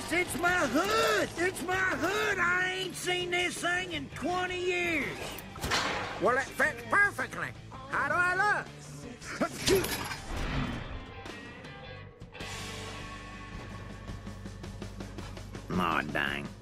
It's my hood! It's my hood! I ain't seen this thing in 20 years! Well, it fits perfectly. How do I look? Aw, dang.